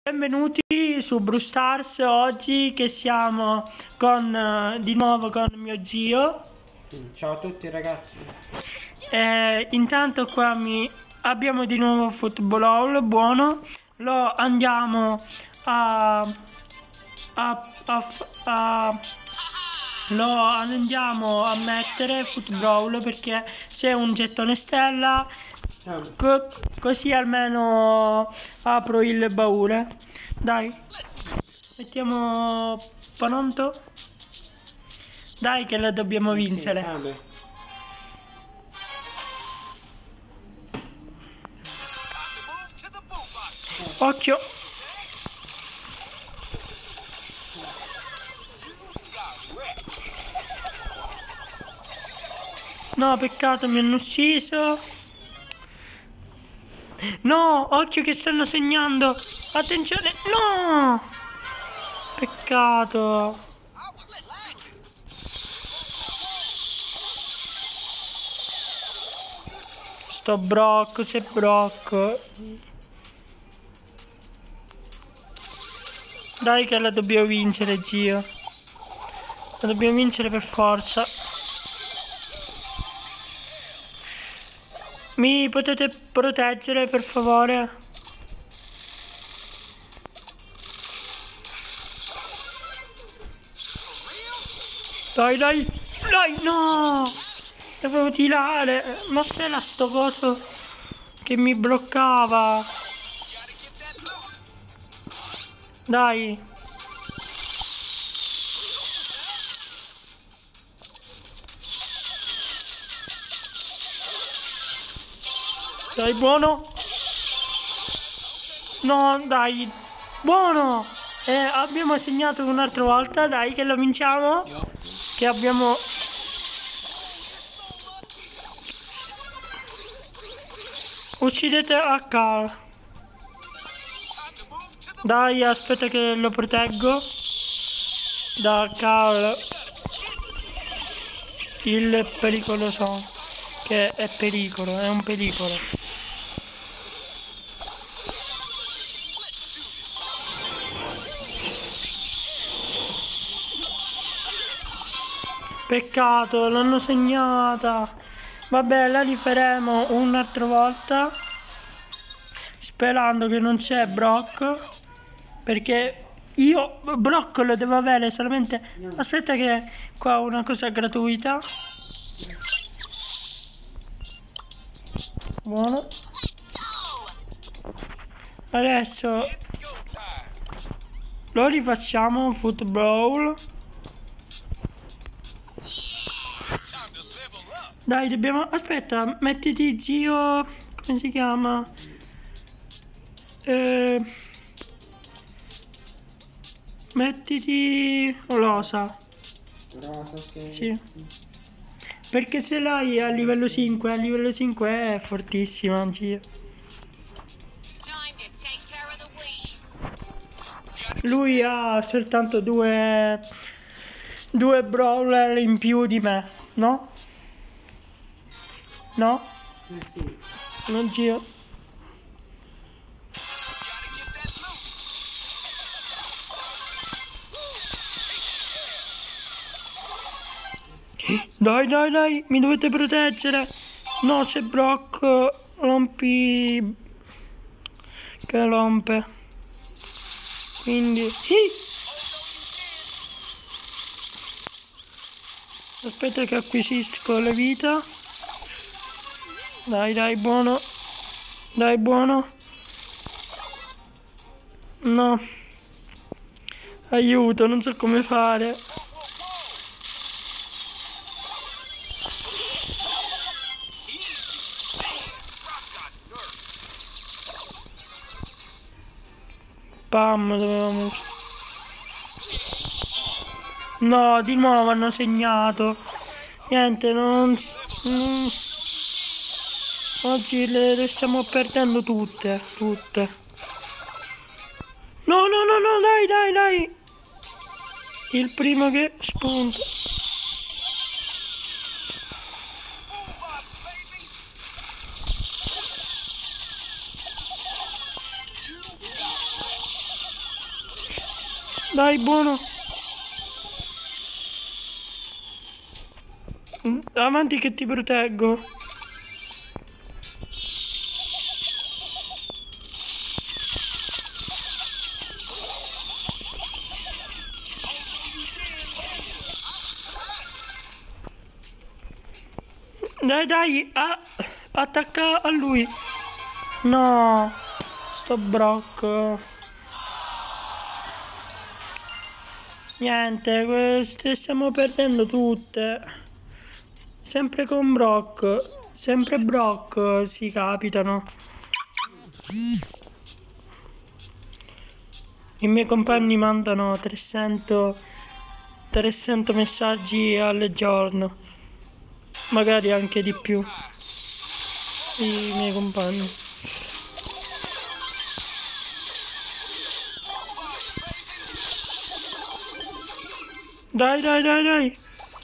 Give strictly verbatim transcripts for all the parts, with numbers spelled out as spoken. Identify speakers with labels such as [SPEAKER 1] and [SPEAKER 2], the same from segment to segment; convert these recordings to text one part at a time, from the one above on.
[SPEAKER 1] Benvenuti su Brawl Stars, oggi che siamo con, eh, di nuovo con mio zio.
[SPEAKER 2] Ciao a tutti ragazzi.
[SPEAKER 1] E intanto qua mi abbiamo di nuovo Football buono, lo andiamo a, a, a, a lo andiamo a mettere Football perché c'è un gettone stella. Co così almeno apro il baule. Dai, mettiamo pronto. Dai che la dobbiamo vincere.
[SPEAKER 2] Sì,
[SPEAKER 1] occhio. No, peccato, mi hanno ucciso. No, occhio che stanno segnando. Attenzione, no! Peccato. Sto Brock, c'è Brock. Dai che la dobbiamo vincere, zio. La dobbiamo vincere per forza. Mi potete proteggere, per favore? Dai, dai, dai, no! Devo tirare. Ma se era sto coso che mi bloccava? Dai. Dai, buono. No, dai. Buono. Eh, abbiamo segnato un'altra volta. Dai, che lo vinciamo. Che abbiamo... Uccidete a Carl. Dai, aspetta che lo proteggo. Da Carl. Il pericoloso. Che è pericolo, è un pericolo. Peccato, l'hanno segnata. Vabbè, la rifaremo un'altra volta. Sperando che non c'è Brock. Perché io Brock lo devo avere solamente... Aspetta che qua ho una cosa gratuita. Buono. Adesso lo rifacciamo Football. Dai, dobbiamo... Aspetta, mettiti zio... Come si chiama? Eh... Mettiti... Rosa.
[SPEAKER 2] Rosa, ok.
[SPEAKER 1] Sì. Perché se l'hai a livello cinque, a livello cinque è fortissima, zio. Lui ha soltanto due... Due brawler in più di me, no? No?
[SPEAKER 2] Eh sì.
[SPEAKER 1] Non zio. Dai, dai, dai, mi dovete proteggere. No, c'è Brock. Rompi... Che rompe. Quindi... Aspetta che acquisisco le vita. Dai, dai, buono. Dai, buono. No. Aiuto, non so come fare. Pam, dovevamo... No, di nuovo hanno segnato. Niente, non... non... Oggi le, le stiamo perdendo tutte, tutte. No, no, no, no, dai, dai, dai. Il primo che spunta. Dai, buono. Avanti che ti proteggo. Dai, dai, a attacca a lui. No, sto Brock. Niente, queste stiamo perdendo tutte. Sempre con Brock. Sempre Brock si capitano. I miei compagni mandano trecento, trecento messaggi al giorno. Magari anche di più. I miei compagni. Dai, dai, dai, dai.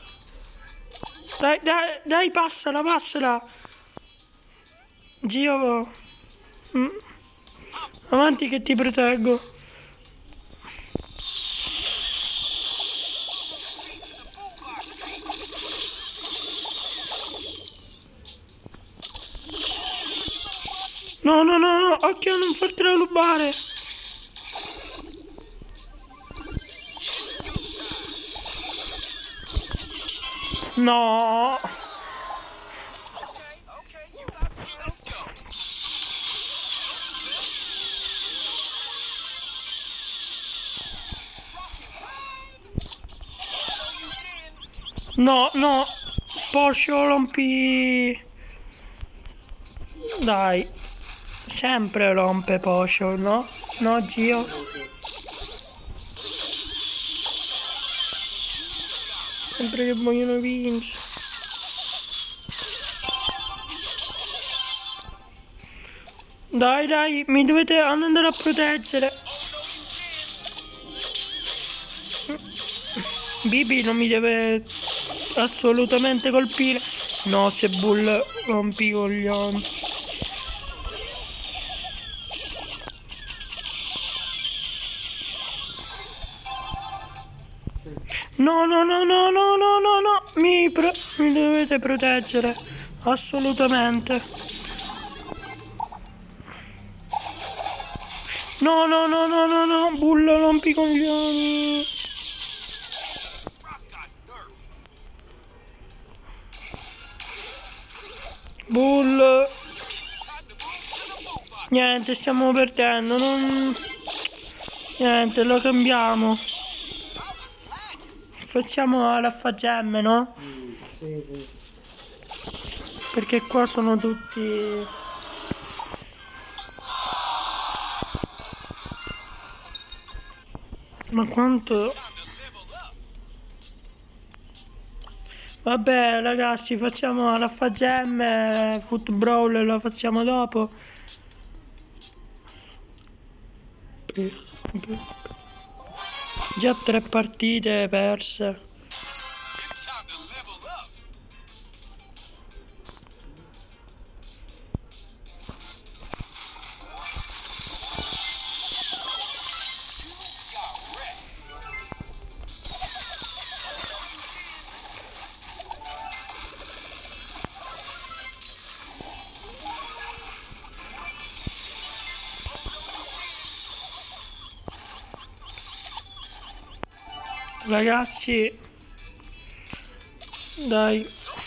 [SPEAKER 1] Dai, dai, dai, passala, passala. Gio. Mm. Avanti che ti proteggo. No, no, no, no, occhio a non fartela rubare. No. No, no. Porsche rompi. Dai. Sempre rompe Porsche, no? No, Gio? Sempre che vogliono vincere. Dai, dai, mi dovete andare a proteggere. Bibi non mi deve assolutamente colpire. No, se Bull rompi i coglioni. No, no, no, no, no, no, no, no. Mi, pro mi dovete proteggere. Assolutamente. No, no, no, no, no, no. Bull rompi i coglioni. Bull. Niente, stiamo perdendo. Non... Niente, lo cambiamo. Facciamo la fagemme, no?
[SPEAKER 2] Mm, sì, sì.
[SPEAKER 1] Perché qua sono tutti... Ma quanto... Vabbè ragazzi, facciamo la fagemme, Foot Brawl lo facciamo dopo. Già tre partite perse. Ragazzi, dai.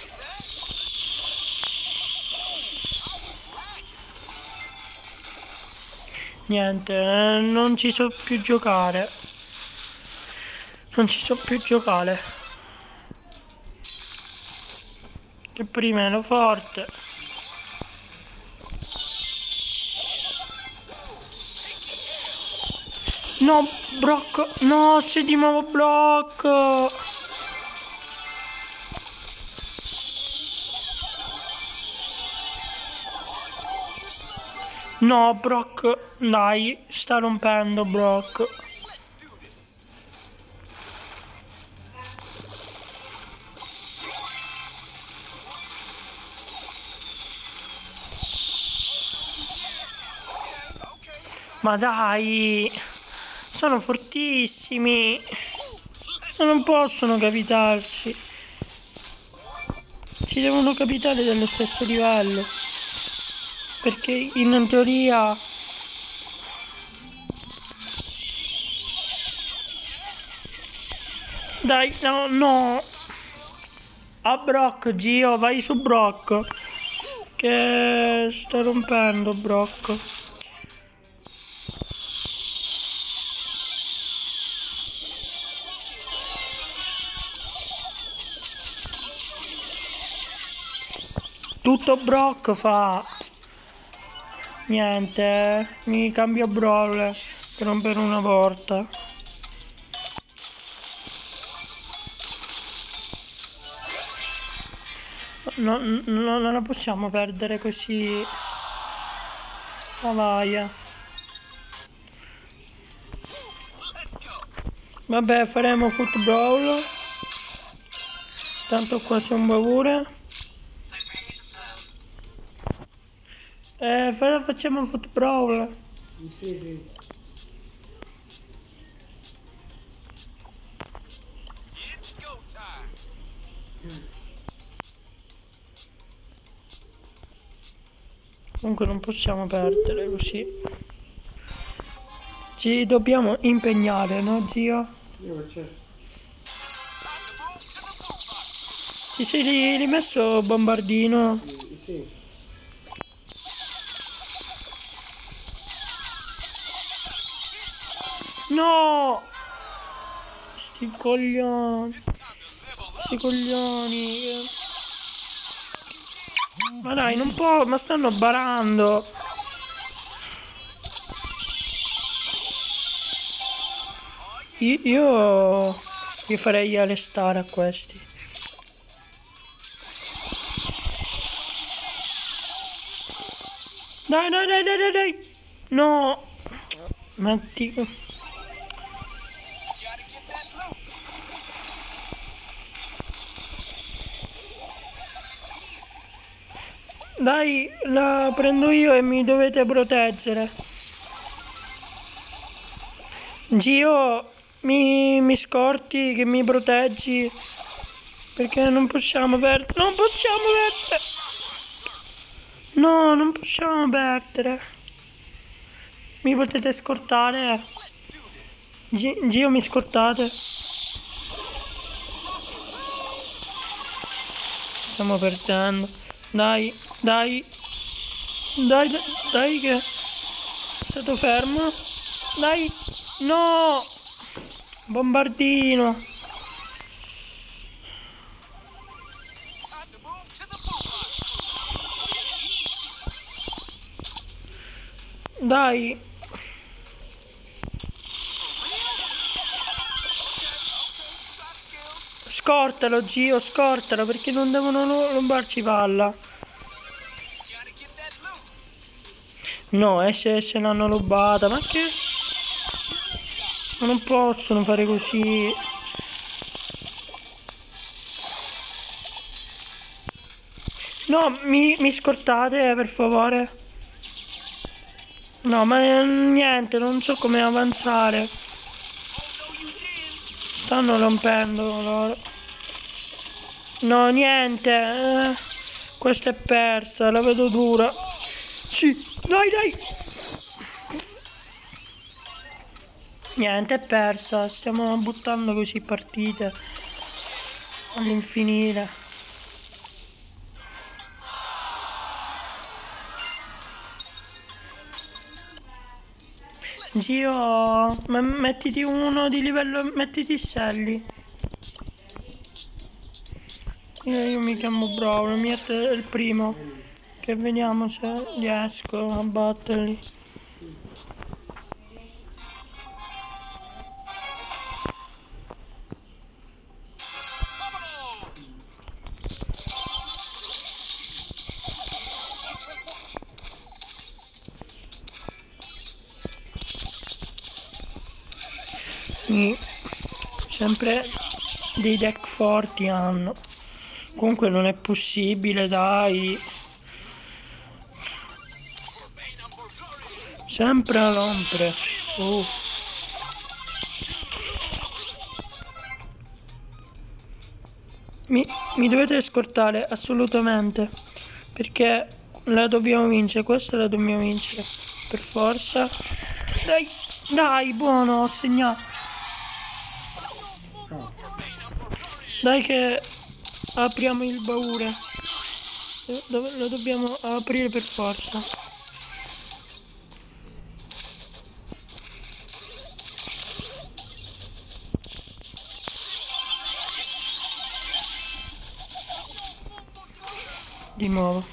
[SPEAKER 1] Niente, eh, non ci so più giocare. Non ci so più giocare. Che prima ero forte. No, Brock. No, sei di nuovo Brock. No, Brock, dai, sta rompendo Brock. Ma dai, Sono fortissimi. Non possono capitarsi. Ci devono capitare dello stesso livello. Perché in teoria... Dai, no, no. A Brock, Gio, vai su Brock. Che sta rompendo Brock. Tutto Brock fa. Niente, mi cambio Brawl per non per una volta. No, no, non la possiamo perdere così. La vaia. Vabbè, faremo football. Tanto qua siamo pure. Eh, facciamo football.
[SPEAKER 2] Sì, sì.
[SPEAKER 1] Comunque non possiamo perdere così. Ci dobbiamo impegnare, no zio?
[SPEAKER 2] Io certo.
[SPEAKER 1] Ti sei rimesso bombardino?
[SPEAKER 2] Sì, sì.
[SPEAKER 1] No! Sti coglioni. Sti coglioni. Ma dai, non può, ma stanno barando. Io, io, io farei arrestare a questi. Dai, dai, dai, dai, dai, dai. No. Matti. Dai, la prendo io e mi dovete proteggere. Gio, mi, mi scorti che mi proteggi. Perché non possiamo perdere. Non possiamo perdere. No, non possiamo perdere. Mi potete scortare? G- Gio, mi scortate? Stiamo perdendo. Dai, dai. Dai, dai, dai che... È stato fermo. Dai. No. Bombardino. Dai. Scortalo, Gio, scortalo, perché non devono rubarci palla. No, eh, se, se l'hanno rubata, ma che... Ma non possono fare così. No, mi, mi scortate, per favore. No, ma eh, niente, non so come avanzare. Stanno rompendo loro. No, niente. Eh, questa è persa, la vedo dura. Sì, dai, dai. Niente, è persa. Stiamo buttando così partite all'infinito. Zio, ma mettiti uno di livello, mettiti Sally. Io, io mi chiamo Brawl, mi metto il primo. Che vediamo se riesco a batterli. Sì, sempre dei deck forti hanno. Comunque non è possibile, dai. Sempre a rompere. Uh. Mi, mi dovete scortare assolutamente, perché la dobbiamo vincere, questa la dobbiamo vincere per forza. Dai, dai, buono, ho segnato. Dai che apriamo il baule. Lo, lo dobbiamo aprire per forza. Di nuovo.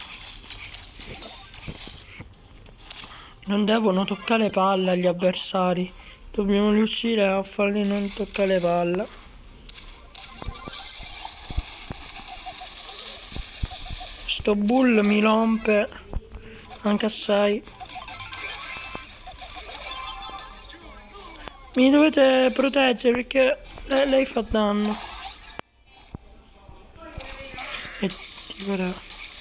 [SPEAKER 1] Non devono toccare palla gli avversari. Dobbiamo riuscire a farli non toccare palla. Sto bull mi rompe anche assai. Mi dovete proteggere perché lei, lei fa danno. E ti vorrà.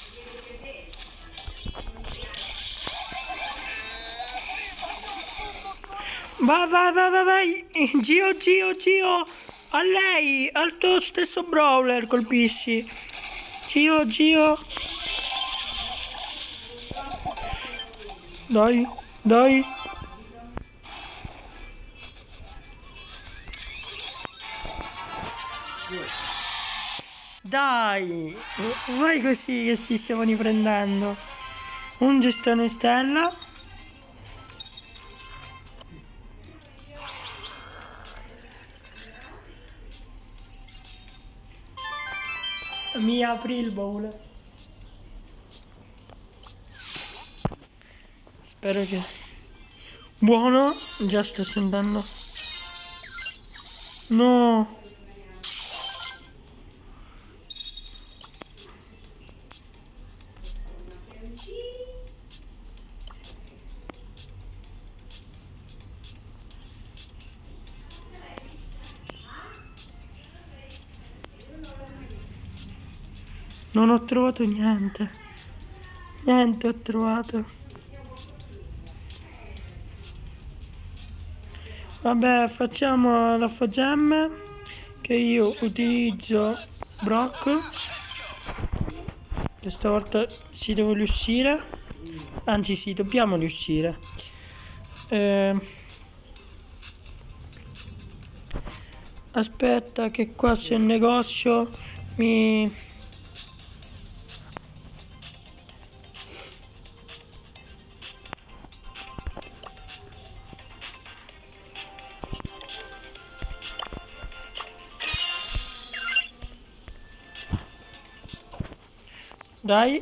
[SPEAKER 1] Vai, vai, vai, vai, vai. Gio, Gio, Gio. A lei, al tuo stesso brawler colpisci. Gio, Gio. Dai, dai. Dai, vai così che si stiamo riprendendo. Un gestone stella. Mi apri il baule. Spero che... Buono, già sto sentendo. No. Non ho trovato niente. Niente ho trovato. Vabbè, facciamo la fogemme che io utilizzo Brock, che stavolta si deve riuscire, anzi sì, dobbiamo riuscire. Eh, aspetta che qua c'è il negozio, mi... Dai.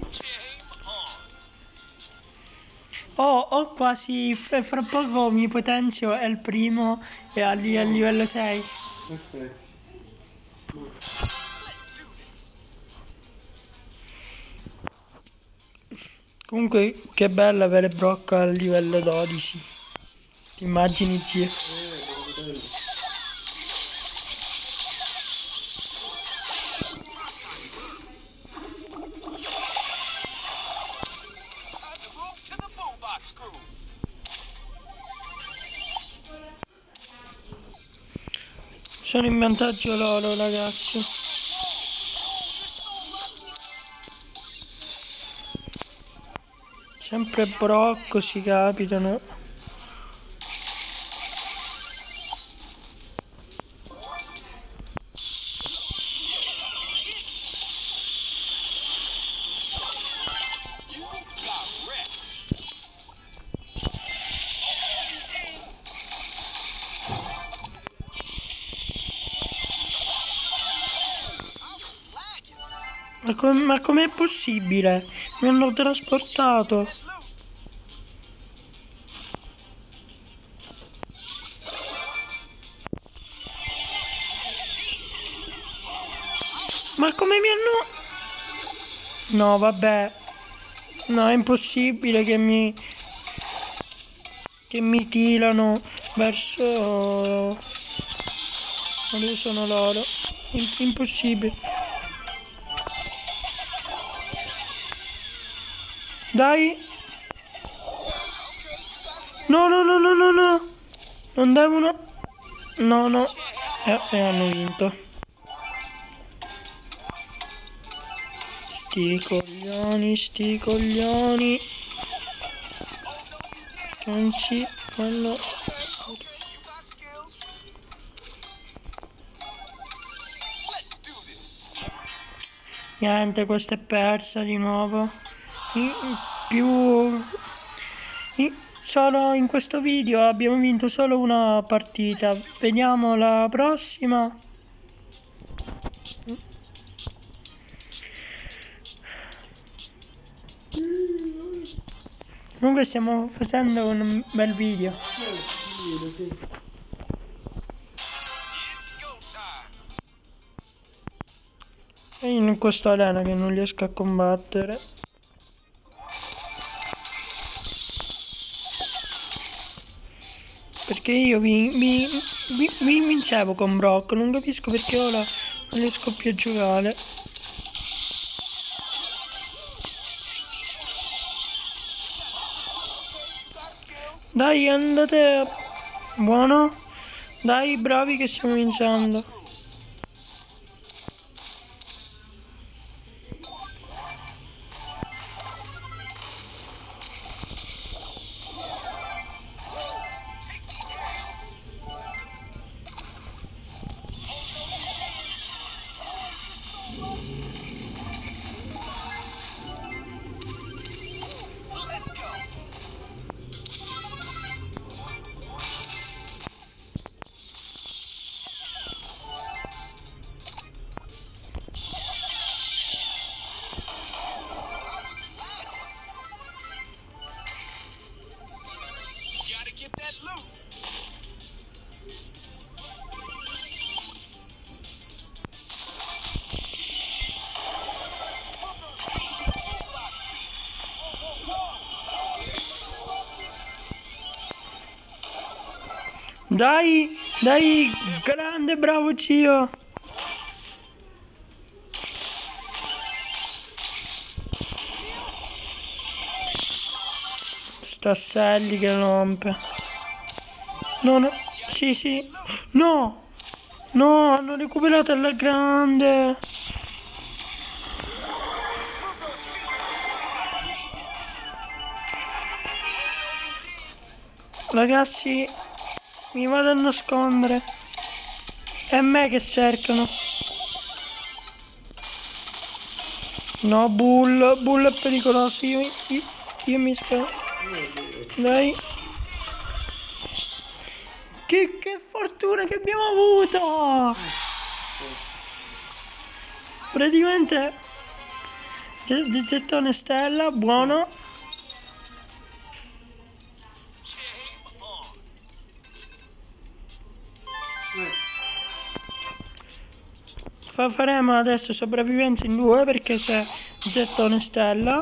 [SPEAKER 1] Oh, ho quasi, fra fra poco mi potenzio è il primo e a, li- a livello sei.
[SPEAKER 2] Perfetto.
[SPEAKER 1] Comunque che bello avere Brock a livello dodici. Ti immagini, zio?
[SPEAKER 2] Eh, bello.
[SPEAKER 1] Sono in vantaggio loro, ragazzi. Sempre Brock si capitano. Ma, com- ma com'è possibile? Mi hanno trasportato. Ma come mi hanno... No, vabbè. No, è impossibile che mi... Che mi tirano verso... Dove sono loro? Im- impossibile. Dai. No, no, no, no, no, no. Non devono... No, no. Eh, e hanno vinto. sti coglioni, sti coglioni. Non si fanno. Niente, questa è persa di nuovo. In più in, solo in questo video abbiamo vinto solo una partita. Vediamo la prossima. Comunque stiamo facendo un bel video. E in questa arena che non riesco a combattere. Perché io vi, vi, vi, vi vincevo con Brock, non capisco perché ora non riesco più a giocare. Dai, andate. Buono. Dai, bravi che stiamo vincendo. Dai, dai, grande, bravo Cio. Sta Sally che rompe. No, no, sì, sì. No, no, hanno recuperato alla grande. Ragazzi, mi vado a nascondere. È me che cercano. No, Bull, Bull è pericoloso. Io, io, io mi scappo. Dai. Che, che fortuna che abbiamo avuto! Praticamente di gettone stella, buono. Fa, faremo adesso sopravvivenza in due perché se gettone stella.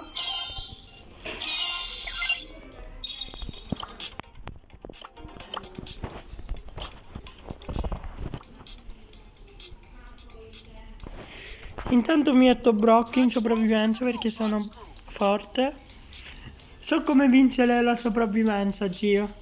[SPEAKER 1] Intanto mi metto Brock in sopravvivenza perché sono forte. So come vincere la sopravvivenza, Gio.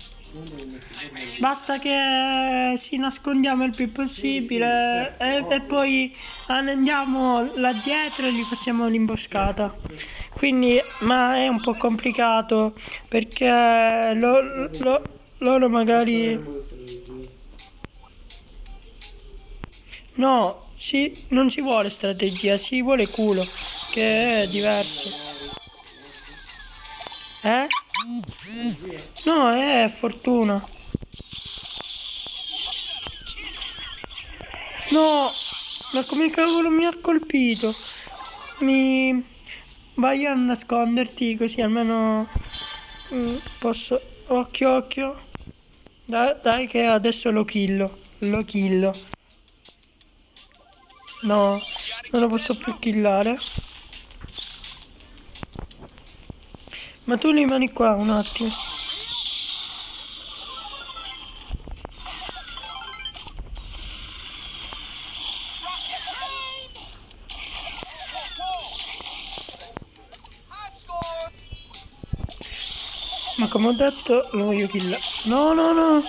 [SPEAKER 1] Basta che si nascondiamo il più possibile e, e poi andiamo là dietro e gli facciamo l'imboscata. Quindi, ma è un po' complicato perché lo, lo, loro magari... No, si, non ci vuole strategia, si vuole culo, che è diverso. Eh? No, è fortuna. No, ma come cavolo mi ha colpito? Mi... Vai a nasconderti così almeno mm, posso... Occhio, occhio. Dai, dai che adesso lo killo. Lo killo. No, non lo posso più killare. Ma tu rimani qua un attimo. Ma come ho detto lo voglio killare. No, no, no.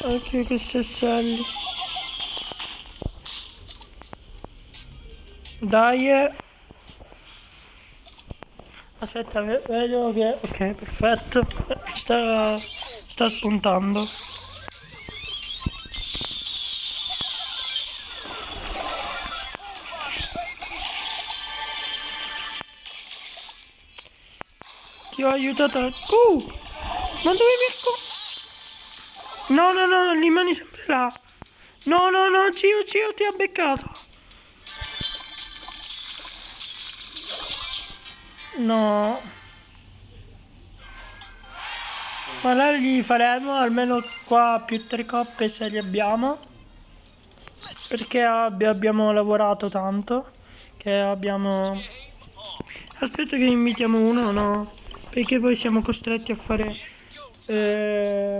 [SPEAKER 1] Ok, queste stelle. Dai. eh. Aspetta, ve- vedo che... Ok, perfetto. Eh, Sta, sta spuntando. Ti ho aiutato. Uh! Ma dove mi asco? No, no, no, rimani sempre là. No, no, no, zio, zio, ti ha beccato. No. Magari li faremo almeno qua più tre coppe se li abbiamo. Perché abbi- abbiamo lavorato tanto. Che abbiamo... Aspetta che ne invitiamo uno, no? Perché poi siamo costretti a fare... Eh...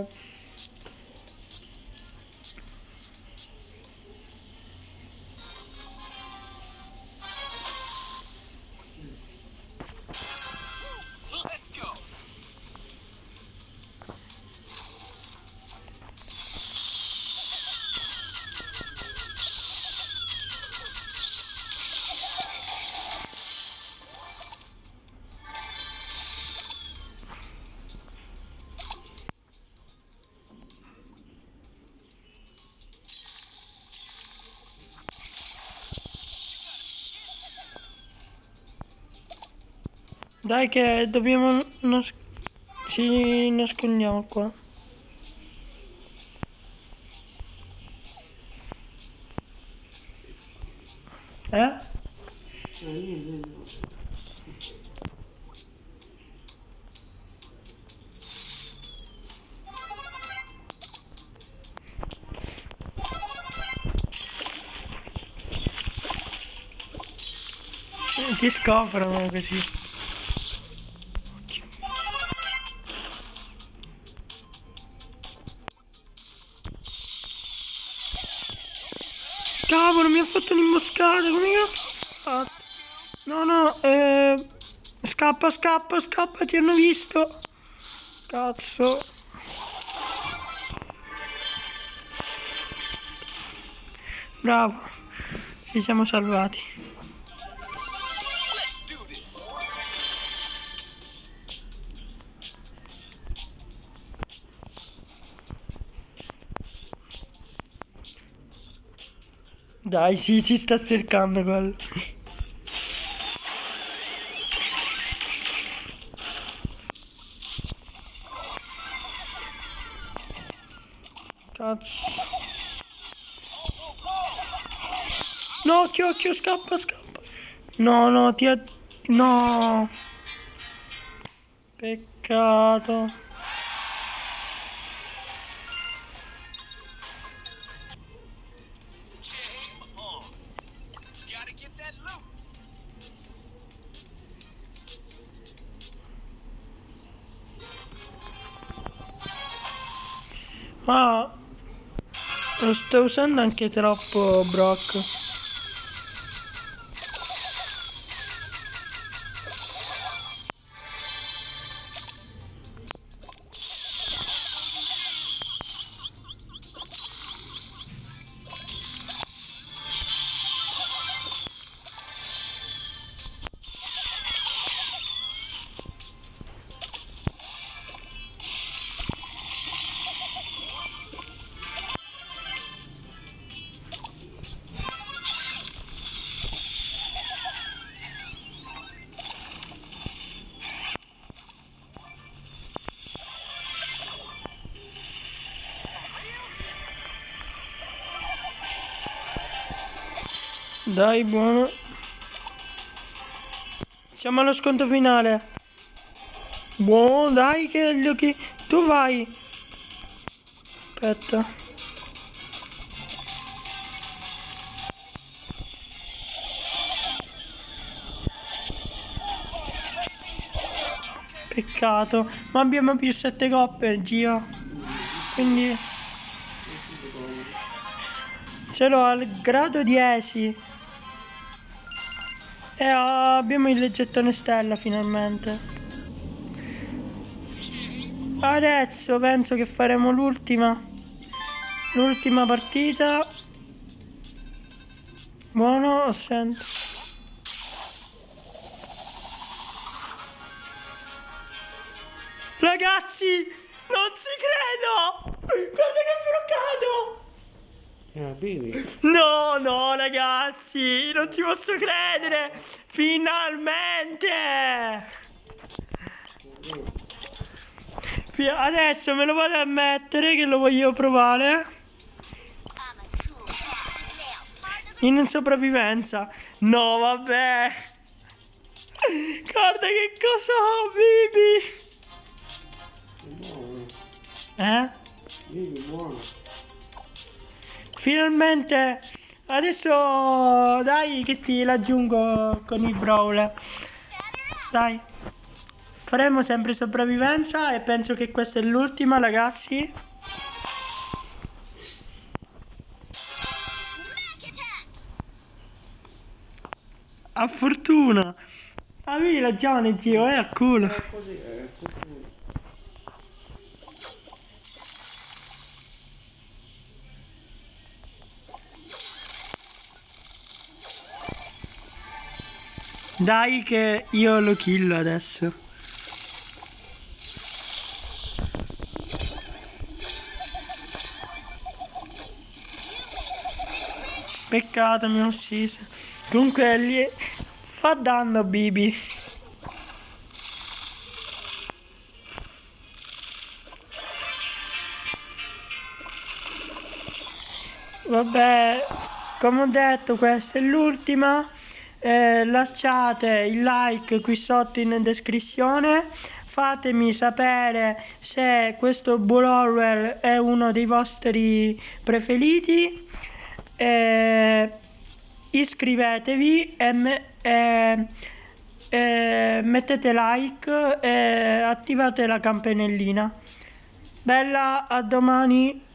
[SPEAKER 1] Dai che dobbiamo... Nas- ci nascondiamo qua. Eh?
[SPEAKER 2] Eh, niente, no.
[SPEAKER 1] Eh, Ti scoprono così. Cavolo, mi ha fatto un'imboscata, come che ho fatto? No, no, eh... Scappa, scappa, scappa, ti hanno visto. Cazzo. Bravo. Ci siamo salvati. Dai, sì, ci sta cercando quello. Cazzo. No, occhio, occhio, scappa, scappa. No, no, ti ha... No. Peccato. Ma lo sto usando anche troppo, Brock. Dai, buono. Siamo allo sconto finale. Buono, dai, che gli occhi... Tu vai. Aspetta. Peccato. Ma abbiamo più sette coppe, Gio. Quindi... Ce l'ho al grado dieci. E abbiamo il gettone stella finalmente. Adesso penso che faremo l'ultima. l'ultima partita. Buono, ho sento. Ragazzi, non ci credo! Guarda che ho sbloccato!
[SPEAKER 2] Eh, bevi.
[SPEAKER 1] No, no, ragazzi, non ci posso credere! Finalmente! Fi- Adesso me lo vado a mettere che lo voglio provare. In sopravvivenza. No, vabbè. Guarda che cosa ho, Bibi!
[SPEAKER 2] Buono.
[SPEAKER 1] Eh?
[SPEAKER 2] Bevi, buono.
[SPEAKER 1] Finalmente. Adesso dai che ti raggiungo con il brawler. Dai. Faremo sempre sopravvivenza e penso che questa è l'ultima, ragazzi. A fortuna. Avevi ragione, zio, è al culo.
[SPEAKER 2] Eh, così è. Così.
[SPEAKER 1] Dai che io lo killo adesso. Peccato, mi ho ucciso. Comunque gli fa danno, Bibi. Vabbè, come ho detto, questa è l'ultima. Eh, lasciate il like qui sotto in descrizione. Fatemi sapere se questo brawler è uno dei vostri preferiti. Eh, iscrivetevi e, me, eh, eh, mettete like e attivate la campanellina. Bella, a domani.